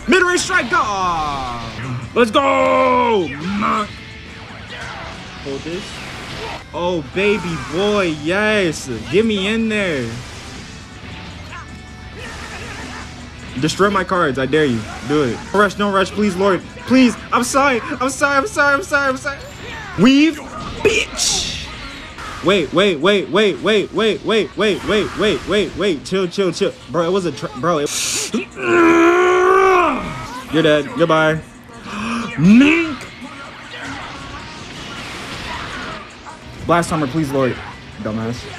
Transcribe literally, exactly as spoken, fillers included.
Mid-range strike, go! Oh. Let's go! Knock. Hold this. Oh, baby boy, yes. Get me in there. Destroy my cards, I dare you. Do it. Don't rush, don't rush, please, Lord. Please, I'm sorry. I'm sorry, I'm sorry, I'm sorry, I'm sorry. Weave, bitch. Wait, wait, wait, wait, wait, wait, wait, wait, wait, wait, wait, wait. Chill, chill, chill. Bro, it was a, tr bro. It You're dead. Goodbye. Mink. Blast Hammer, please, Lord. Dumbass.